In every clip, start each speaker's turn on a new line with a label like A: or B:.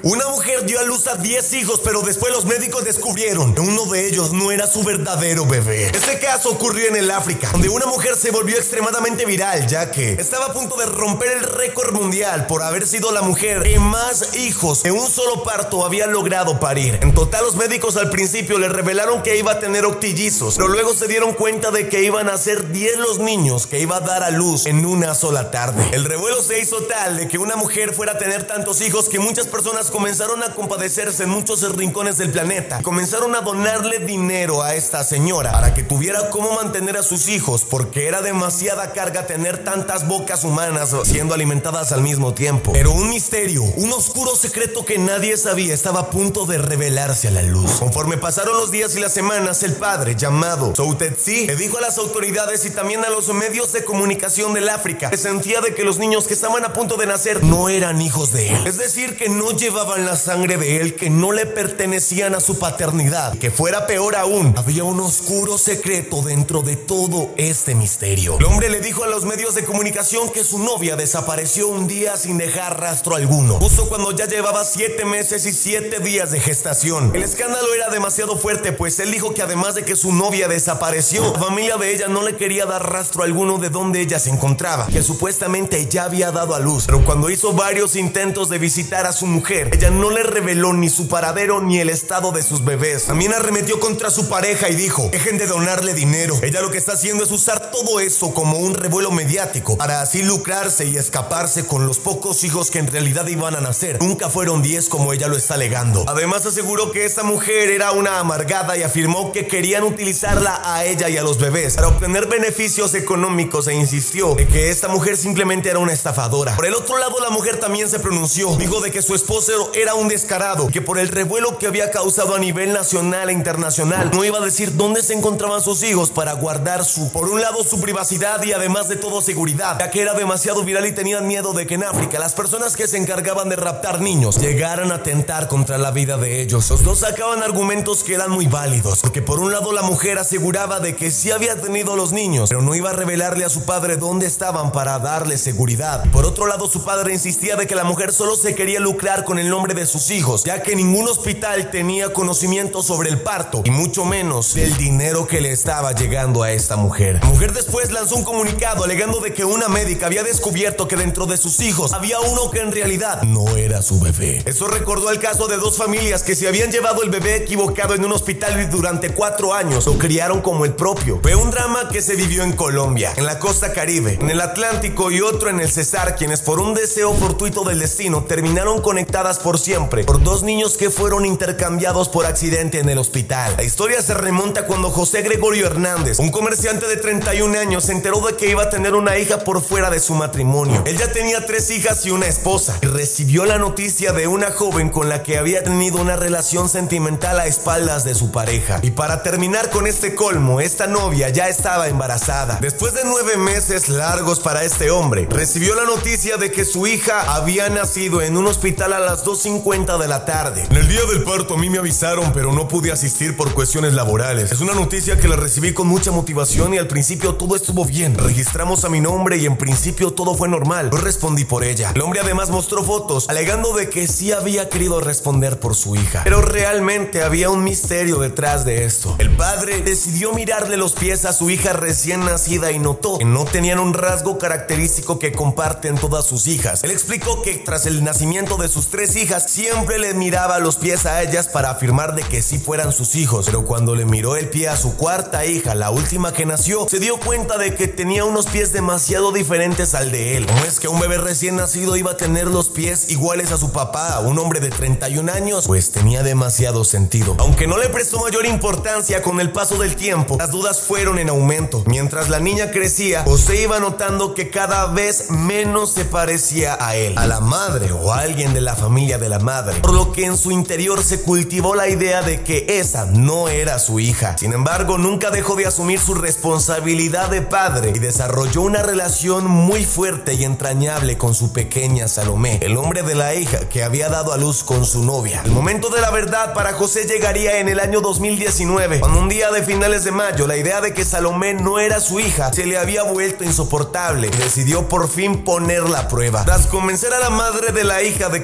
A: Una mujer dio a luz a 10 hijos, pero después los médicos descubrieron que uno de ellos no era su verdadero bebé. Este caso ocurrió en el África, donde una mujer se volvió extremadamente viral, ya que estaba a punto de romper el récord mundial por haber sido la mujer que más hijos de un solo parto había logrado parir. En total, los médicos al principio le revelaron que iba a tener octillizos, pero luego se dieron cuenta de que iban a ser 10 los niños que iba a dar a luz en una sola tarde. El revuelo se hizo tal de que una mujer fuera a tener tantos hijos que muchas personas comenzaron a compadecerse en muchos rincones del planeta. Comenzaron a donarle dinero a esta señora para que tuviera cómo mantener a sus hijos, porque era demasiada carga tener tantas bocas humanas siendo alimentadas al mismo tiempo. Pero un misterio, un oscuro secreto que nadie sabía, estaba a punto de revelarse a la luz. Conforme pasaron los días y las semanas, el padre, llamado Soutetsi, le dijo a las autoridades y también a los medios de comunicación del África que sentía de que los niños que estaban a punto de nacer no eran hijos de él. Es decir, que no llevaban la sangre de él, que no le pertenecían a su paternidad. Que fuera peor aún, había un oscuro secreto dentro de todo este misterio. El hombre le dijo a los medios de comunicación que su novia desapareció un día sin dejar rastro alguno, justo cuando ya llevaba 7 meses y 7 días de gestación. El escándalo era demasiado fuerte, pues él dijo que además de que su novia desapareció, la familia de ella no le quería dar rastro alguno de dónde ella se encontraba, que supuestamente ya había dado a luz. Pero cuando hizo varios intentos de visitar a su mujer, ella no le reveló ni su paradero ni el estado de sus bebés. También arremetió contra su pareja y dijo: dejen de donarle dinero. Ella lo que está haciendo es usar todo eso como un revuelo mediático para así lucrarse y escaparse con los pocos hijos que en realidad iban a nacer. Nunca fueron 10 como ella lo está alegando. Además aseguró que esta mujer era una amargada y afirmó que querían utilizarla a ella y a los bebés para obtener beneficios económicos, e insistió de que esta mujer simplemente era una estafadora. Por el otro lado, la mujer también se pronunció. Dijo de que su esposo era un descarado, que por el revuelo que había causado a nivel nacional e internacional no iba a decir dónde se encontraban sus hijos para guardar por un lado su privacidad y además de todo seguridad, ya que era demasiado viral y tenían miedo de que en África las personas que se encargaban de raptar niños llegaran a atentar contra la vida de ellos. Los dos sacaban argumentos que eran muy válidos, porque por un lado la mujer aseguraba de que sí había tenido los niños, pero no iba a revelarle a su padre dónde estaban para darle seguridad. Por otro lado, su padre insistía de que la mujer solo se quería lucrar con el nombre de sus hijos, ya que ningún hospital tenía conocimiento sobre el parto y mucho menos del dinero que le estaba llegando a esta mujer. La mujer después lanzó un comunicado alegando de que una médica había descubierto que dentro de sus hijos había uno que en realidad no era su bebé. Eso recordó el caso de 2 familias que se habían llevado el bebé equivocado en un hospital y durante 4 años lo criaron como el propio. Fue un drama que se vivió en Colombia, en la costa Caribe, en el Atlántico y otro en el Cesar, quienes por un deseo fortuito del destino terminaron conectadas por siempre por 2 niños que fueron intercambiados por accidente en el hospital. La historia se remonta cuando José Gregorio Hernández, un comerciante de 31 años, se enteró de que iba a tener una hija por fuera de su matrimonio. Él ya tenía 3 hijas y una esposa, y recibió la noticia de una joven con la que había tenido una relación sentimental a espaldas de su pareja. Y para terminar con este colmo, esta novia ya estaba embarazada. Después de 9 meses largos para este hombre, recibió la noticia de que su hija había nacido en un hospital a las 2:50 de la tarde. En el día del parto a mí me avisaron, pero no pude asistir por cuestiones laborales. Es una noticia que la recibí con mucha motivación y al principio todo estuvo bien. Registramos a mi nombre y en principio todo fue normal. Yo respondí por ella. El hombre además mostró fotos alegando de que sí había querido responder por su hija, pero realmente había un misterio detrás de esto. El padre decidió mirarle los pies a su hija recién nacida y notó que no tenían un rasgo característico que comparten todas sus hijas. Él explicó que tras el nacimiento de sus 3 hijas siempre le miraba los pies a ellas para afirmar de que sí fueran sus hijos, pero cuando le miró el pie a su 4ª hija, la última que nació, se dio cuenta de que tenía unos pies demasiado diferentes al de él. ¿Cómo es que un bebé recién nacido iba a tener los pies iguales a su papá, un hombre de 31 años? Pues tenía demasiado sentido. Aunque no le prestó mayor importancia, con el paso del tiempo las dudas fueron en aumento. Mientras la niña crecía, José iba notando que cada vez menos se parecía a él, a la madre o a alguien de la familia de la madre, por lo que en su interior se cultivó la idea de que esa no era su hija. Sin embargo, nunca dejó de asumir su responsabilidad de padre y desarrolló una relación muy fuerte y entrañable con su pequeña Salomé, el nombre de la hija que había dado a luz con su novia. El momento de la verdad para José llegaría en el año 2019, cuando un día de finales de mayo la idea de que Salomé no era su hija se le había vuelto insoportable y decidió por fin ponerla a prueba. Tras convencer a la madre de la hija de que lo dejara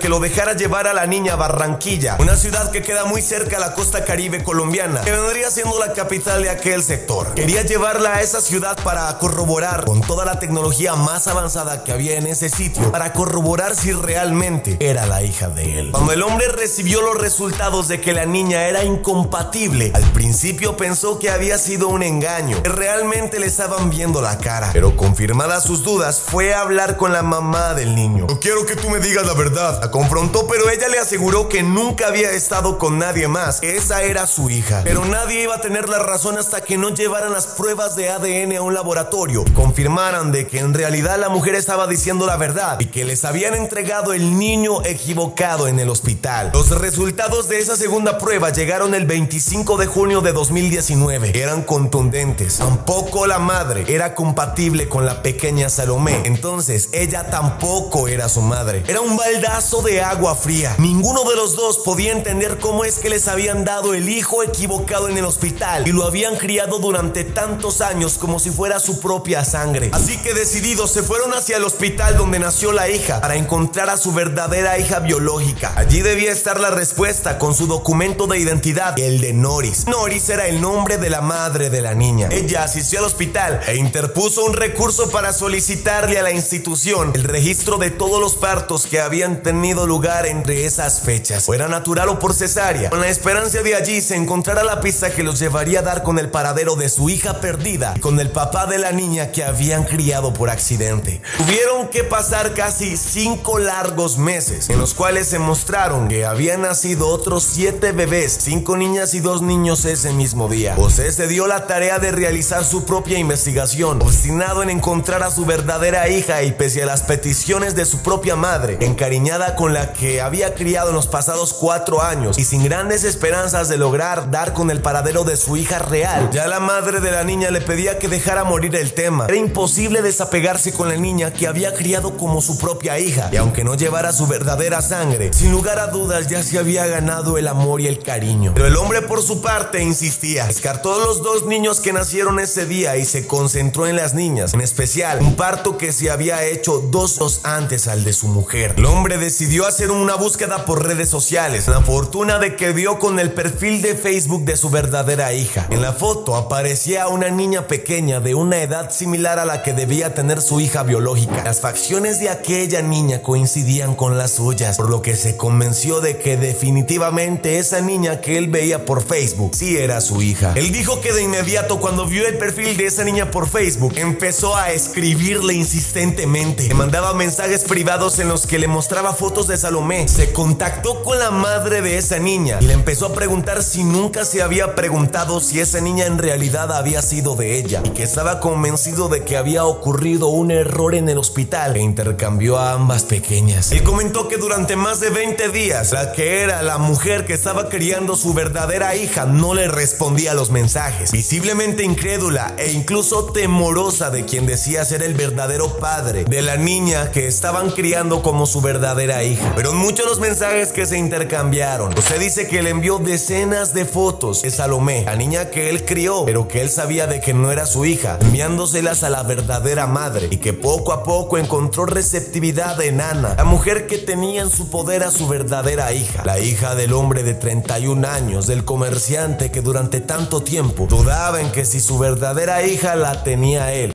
A: planeara llevar a la niña a Barranquilla, una ciudad que queda muy cerca a la costa caribe colombiana, que vendría siendo la capital de aquel sector. Quería llevarla a esa ciudad para corroborar con toda la tecnología más avanzada que había en ese sitio, para corroborar si realmente era la hija de él. Cuando el hombre recibió los resultados de que la niña era incompatible, al principio pensó que había sido un engaño, que realmente le estaban viendo la cara, pero confirmadas sus dudas, fue a hablar con la mamá del niño. No quiero que tú me digas la verdad. La confrontó, pero ella le aseguró que nunca había estado con nadie más, que esa era su hija. Pero nadie iba a tener la razón hasta que no llevaran las pruebas de ADN a un laboratorio, confirmaran de que en realidad la mujer estaba diciendo la verdad y que les habían entregado el niño equivocado en el hospital. Los resultados de esa segunda prueba llegaron el 25 de junio de 2019. Eran contundentes. Tampoco la madre era compatible con la pequeña Salomé. Entonces, ella tampoco era su madre. Era un baldazo de agua fría. Ninguno de los dos podía entender cómo es que les habían dado el hijo equivocado en el hospital y lo habían criado durante tantos años como si fuera su propia sangre. Así que decididos se fueron hacia el hospital donde nació la hija para encontrar a su verdadera hija biológica. Allí debía estar la respuesta con su documento de identidad, el de Noris. Noris era el nombre de la madre de la niña. Ella asistió al hospital e interpuso un recurso para solicitarle a la institución el registro de todos los partos que habían tenido lugar entre esas fechas, fuera natural o por cesárea, con la esperanza de allí se encontrara la pista que los llevaría a dar con el paradero de su hija perdida y con el papá de la niña que habían criado por accidente. Tuvieron que pasar casi 5 largos meses en los cuales se mostraron que habían nacido otros 7 bebés, 5 niñas y 2 niños ese mismo día. José se dio la tarea de realizar su propia investigación, obstinado en encontrar a su verdadera hija y pese a las peticiones de su propia madre, encariñada con la que había criado en los pasados 4 años y sin grandes esperanzas de lograr dar con el paradero de su hija real, ya la madre de la niña le pedía que dejara morir el tema. Era imposible desapegarse con la niña que había criado como su propia hija y aunque no llevara su verdadera sangre, sin lugar a dudas ya se había ganado el amor y el cariño. Pero el hombre por su parte insistía, descartó los 2 niños que nacieron ese día y se concentró en las niñas, en especial un parto que se había hecho 2 años antes al de su mujer. El hombre decidió hacer una búsqueda por redes sociales, la fortuna de que dio con el perfil de Facebook de su verdadera hija. En la foto aparecía una niña pequeña de una edad similar a la que debía tener su hija biológica. Las facciones de aquella niña coincidían con las suyas, por lo que se convenció de que definitivamente esa niña que él veía por Facebook sí era su hija. Él dijo que de inmediato cuando vio el perfil de esa niña por Facebook empezó a escribirle insistentemente. Le mandaba mensajes privados en los que le mostraba fotos de Salomé. Se contactó con la madre de esa niña y le empezó a preguntar si nunca se había preguntado si esa niña en realidad había sido de ella y que estaba convencido de que había ocurrido un error en el hospital e intercambió a ambas pequeñas. Él comentó que durante más de 20 días la que era la mujer que estaba criando su verdadera hija no le respondía a los mensajes, visiblemente incrédula e incluso temorosa de quien decía ser el verdadero padre de la niña que estaban criando como su verdadera hija. Pero muchos los mensajes que se intercambiaron. José dice que le envió decenas de fotos de Salomé, la niña que él crió, pero que él sabía de que no era su hija, enviándoselas a la verdadera madre, y que poco a poco encontró receptividad en Ana, la mujer que tenía en su poder a su verdadera hija, la hija del hombre de 31 años, del comerciante que durante tanto tiempo dudaba en que si su verdadera hija la tenía él.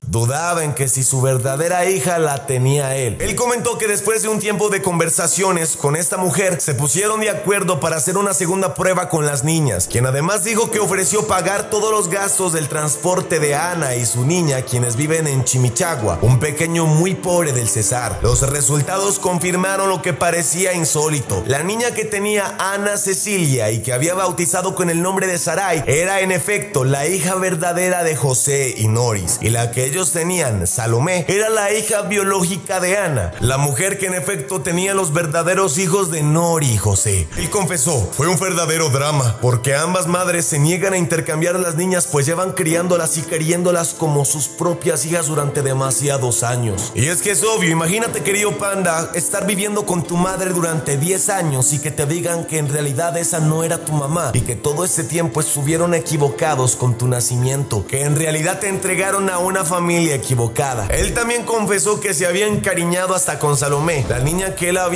A: Él comentó que después de un tiempo de conversaciones con esta mujer, se pusieron de acuerdo para hacer una segunda prueba con las niñas, quien además dijo que ofreció pagar todos los gastos del transporte de Ana y su niña, quienes viven en Chimichagua, un pequeño muy pobre del Cesar. Los resultados confirmaron lo que parecía insólito. La niña que tenía Ana Cecilia y que había bautizado con el nombre de Sarai era en efecto la hija verdadera de José y Noris, y la que ellos tenían, Salomé, era la hija biológica de Ana, la mujer que en efecto tenía los verdaderos hijos de Nori y José. Él confesó, fue un verdadero drama, porque ambas madres se niegan a intercambiar a las niñas, pues llevan criándolas y queriéndolas como sus propias hijas durante demasiados años. Y es que es obvio, imagínate, querido panda, estar viviendo con tu madre durante 10 años y que te digan que en realidad esa no era tu mamá y que todo ese tiempo estuvieron equivocados con tu nacimiento, que en realidad te entregaron a una familia equivocada. Él también confesó que se había encariñado hasta con Salomé, la niña que él había criado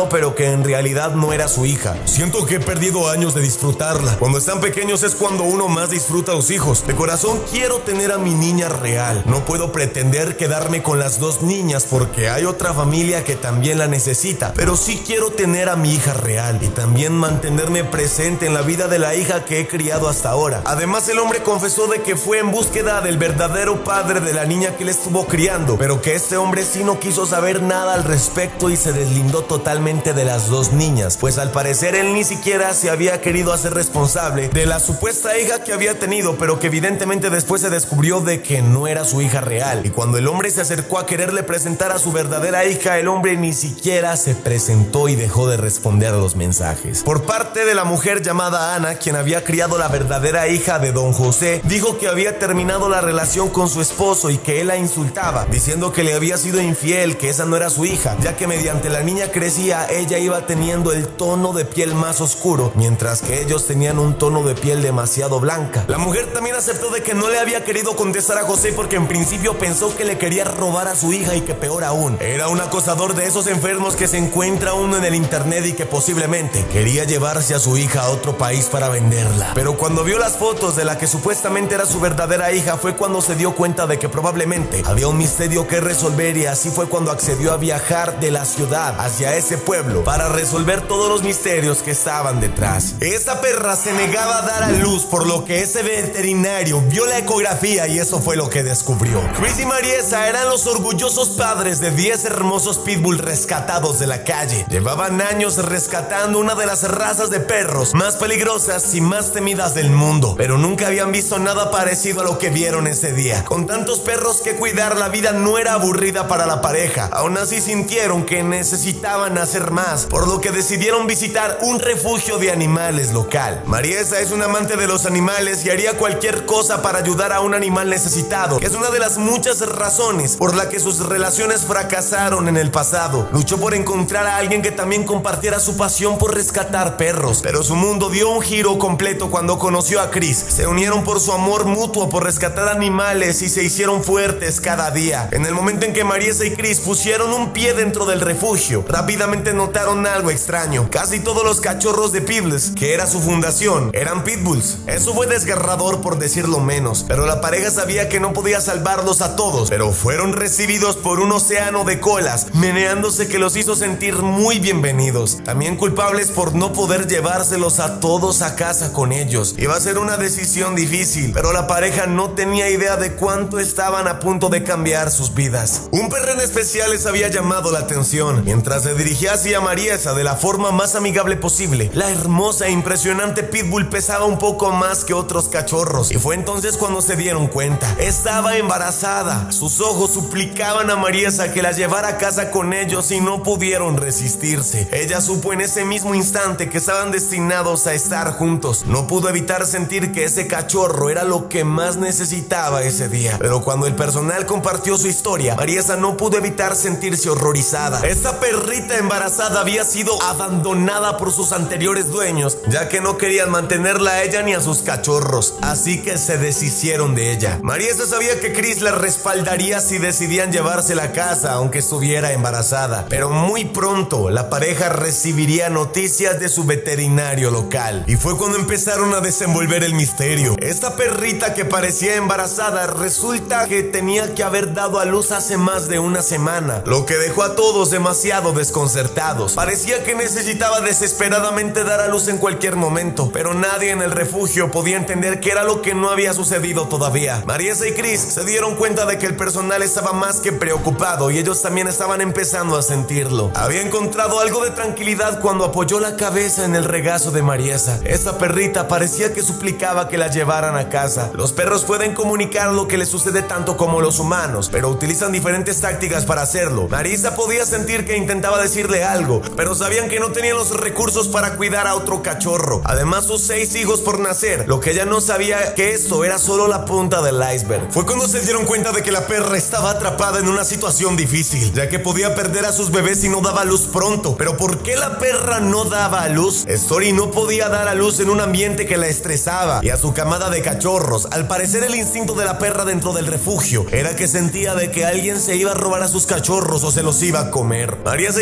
A: adoptado, pero que en realidad no era su hija. Siento que he perdido años de disfrutarla. Cuando están pequeños es cuando uno más disfruta a los hijos. De corazón quiero tener a mi niña real. No puedo pretender quedarme con las dos niñas porque hay otra familia que también la necesita, pero sí quiero tener a mi hija real y también mantenerme presente en la vida de la hija que he criado hasta ahora. Además, el hombre confesó de que fue en búsqueda del verdadero padre de la niña que él estuvo criando, pero que este hombre sí no quiso saber nada al respecto y se deslindó totalmente de las dos niñas, pues al parecer él ni siquiera se había querido hacer responsable de la supuesta hija que había tenido, pero que evidentemente después se descubrió de que no era su hija real. Y cuando el hombre se acercó a quererle presentar a su verdadera hija, el hombre ni siquiera se presentó y dejó de responder a los mensajes. Por parte de la mujer llamada Ana, quien había criado la verdadera hija de don José, dijo que había terminado la relación con su esposo y que él la insultaba, diciendo que le había sido infiel, que esa no era su hija, ya que mediante la niña crecía, ella iba teniendo el tono de piel más oscuro, mientras que ellos tenían un tono de piel demasiado blanca. La mujer también aceptó de que no le había querido contestar a José porque en principio pensó que le quería robar a su hija y que peor aún, era un acosador de esos enfermos que se encuentra uno en el internet y que posiblemente quería llevarse a su hija a otro país para venderla. Pero cuando vio las fotos de la que supuestamente era su verdadera hija fue cuando se dio cuenta de que probablemente había un misterio que resolver, y así fue cuando accedió a viajar de la ciudad hacia ese pueblo para resolver todos los misterios que estaban detrás. Esta perra se negaba a dar a luz, por lo que ese veterinario vio la ecografía y eso fue lo que descubrió. Chris y Mariesa eran los orgullosos padres de 10 hermosos pitbull rescatados de la calle. Llevaban años rescatando una de las razas de perros más peligrosas y más temidas del mundo, pero nunca habían visto nada parecido a lo que vieron ese día. Con tantos perros que cuidar, la vida no era aburrida para la pareja. Aún así sintieron que necesitaban hacer más, por lo que decidieron visitar un refugio de animales local. Mariesa es una amante de los animales y haría cualquier cosa para ayudar a un animal necesitado, que es una de las muchas razones por la que sus relaciones fracasaron en el pasado. Luchó por encontrar a alguien que también compartiera su pasión por rescatar perros, pero su mundo dio un giro completo cuando conoció a Chris. Se unieron por su amor mutuo por rescatar animales y se hicieron fuertes cada día. En el momento en que Mariesa y Chris pusieron un pie dentro del refugio, rápidamente notaron algo extraño. Casi todos los cachorros de Pitbulls, que era su fundación, eran pitbulls. Eso fue desgarrador por decirlo menos, pero la pareja sabía que no podía salvarlos a todos, pero fueron recibidos por un océano de colas, meneándose, que los hizo sentir muy bienvenidos. También culpables por no poder llevárselos a todos a casa con ellos. Iba a ser una decisión difícil, pero la pareja no tenía idea de cuánto estaban a punto de cambiar sus vidas. Un perro en especial les había llamado la atención. Mientras se dirigía hacia Mariesa de la forma más amigable posible, la hermosa e impresionante pitbull pesaba un poco más que otros cachorros, y fue entonces cuando se dieron cuenta. Estaba embarazada. Sus ojos suplicaban a Mariesa que la llevara a casa con ellos y no pudieron resistirse. Ella supo en ese mismo instante que estaban destinados a estar juntos. No pudo evitar sentir que ese cachorro era lo que más necesitaba ese día. Pero cuando el personal compartió su historia, Mariesa no pudo evitar sentirse horrorizada. Esta perrita embarazada había sido abandonada por sus anteriores dueños, ya que no querían mantenerla a ella ni a sus cachorros, así que se deshicieron de ella. Mariesa sabía que Chris la respaldaría si decidían llevársela a casa, aunque estuviera embarazada, pero muy pronto la pareja recibiría noticias de su veterinario local, y fue cuando empezaron a desenvolver el misterio. Esta perrita que parecía embarazada resulta que tenía que haber dado a luz hace más de una semana, lo que dejó a todos demasiado desconcertados. Parecía que necesitaba desesperadamente dar a luz en cualquier momento, pero nadie en el refugio podía entender qué era lo que no había sucedido todavía. Mariesa y Chris se dieron cuenta de que el personal estaba más que preocupado y ellos también estaban empezando a sentirlo. Había encontrado algo de tranquilidad cuando apoyó la cabeza en el regazo de Mariesa. Esta perrita parecía que suplicaba que la llevaran a casa. Los perros pueden comunicar lo que les sucede tanto como los humanos, pero utilizan diferentes tácticas para hacerlo. Mariesa podía sentir que intentaba decirle algo, pero sabían que no tenían los recursos para cuidar a otro cachorro. Además, sus 6 hijos por nacer. Lo que ella no sabía que eso era solo la punta del iceberg. Fue cuando se dieron cuenta de que la perra estaba atrapada en una situación difícil, ya que podía perder a sus bebés si no daba a luz pronto. Pero ¿por qué la perra no daba a luz? Story no podía dar a luz en un ambiente que la estresaba y a su camada de cachorros. Al parecer, el instinto de la perra dentro del refugio era que sentía de que alguien se iba a robar a sus cachorros o se los iba a comer. Mariesa y Chris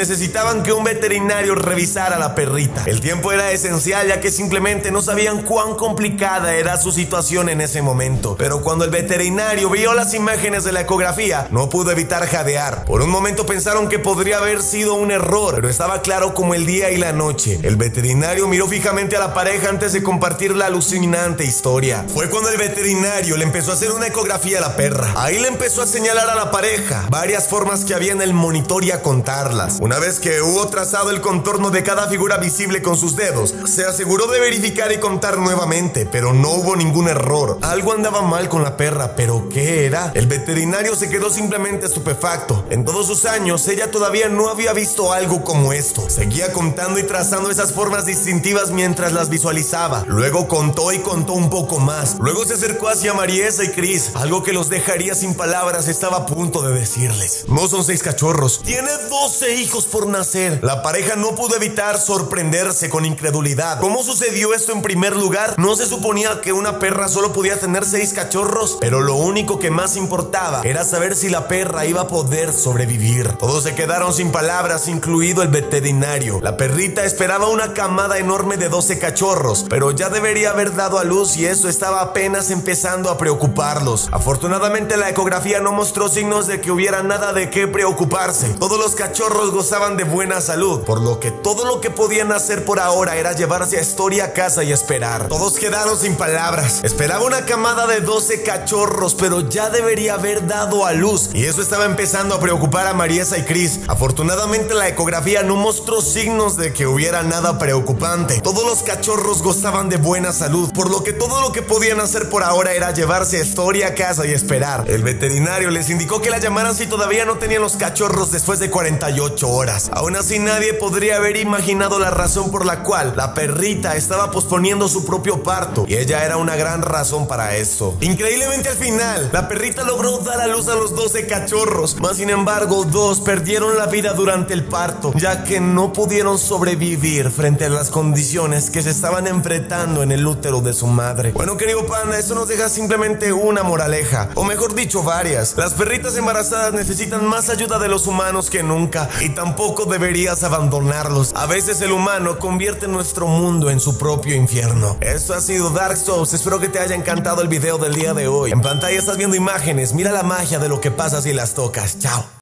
A: necesitaban que un veterinario revisara a la perrita. El tiempo era esencial, ya que simplemente no sabían cuán complicada era su situación en ese momento. Pero cuando el veterinario vio las imágenes de la ecografía, no pudo evitar jadear. Por un momento pensaron que podría haber sido un error, pero estaba claro como el día y la noche. El veterinario miró fijamente a la pareja antes de compartir la alucinante historia. Fue cuando el veterinario le empezó a hacer una ecografía a la perra. Ahí le empezó a señalar a la pareja varias formas que había en el monitor y a contarlas. Una vez que hubo trazado el contorno de cada figura visible con sus dedos, se aseguró de verificar y contar nuevamente, pero no hubo ningún error. Algo andaba mal con la perra, pero ¿qué era? El veterinario se quedó simplemente estupefacto. En todos sus años, ella todavía no había visto algo como esto. Seguía contando y trazando esas formas distintivas mientras las visualizaba. Luego contó y contó un poco más. Luego se acercó hacia Mariesa y Chris. Algo que los dejaría sin palabras estaba a punto de decirles. No son 6 cachorros. Tiene 12 hijos por nacer. La pareja no pudo evitar sorprenderse con incredulidad. ¿Cómo sucedió esto en primer lugar? ¿No se suponía que una perra solo podía tener 6 cachorros? Pero lo único que más importaba era saber si la perra iba a poder sobrevivir. Todos se quedaron sin palabras, incluido el veterinario. La perrita esperaba una camada enorme de 12 cachorros, pero ya debería haber dado a luz y eso estaba apenas empezando a preocuparlos. Afortunadamente la ecografía no mostró signos de que hubiera nada de qué preocuparse. Todos los cachorros gozaban de buena salud, por lo que todo lo que podían hacer por ahora era llevarse a Story a casa y esperar. Todos quedaron sin palabras. Esperaba una camada de 12 cachorros, pero ya debería haber dado a luz, y eso estaba empezando a preocupar a Mariesa y Chris. Afortunadamente la ecografía no mostró signos de que hubiera nada preocupante. Todos los cachorros gozaban de buena salud, por lo que todo lo que podían hacer por ahora era llevarse a Story a casa y esperar. El veterinario les indicó que la llamaran si todavía no tenían los cachorros después de 48 horas. Aún así nadie podría haber imaginado la razón por la cual la perrita estaba posponiendo su propio parto, y ella era una gran razón para esto. Increíblemente al final, la perrita logró dar a luz a los 12 cachorros, mas sin embargo 2 perdieron la vida durante el parto, ya que no pudieron sobrevivir frente a las condiciones que se estaban enfrentando en el útero de su madre. Bueno, querido panda, eso nos deja simplemente una moraleja, o mejor dicho varias. Las perritas embarazadas necesitan más ayuda de los humanos que nunca, y tampoco deberías abandonarlos. A veces el humano convierte nuestro mundo en su propio infierno. Esto ha sido Dark Souls, espero que te haya encantado el video del día de hoy. En pantalla estás viendo imágenes, mira la magia de lo que pasa si las tocas. Chao.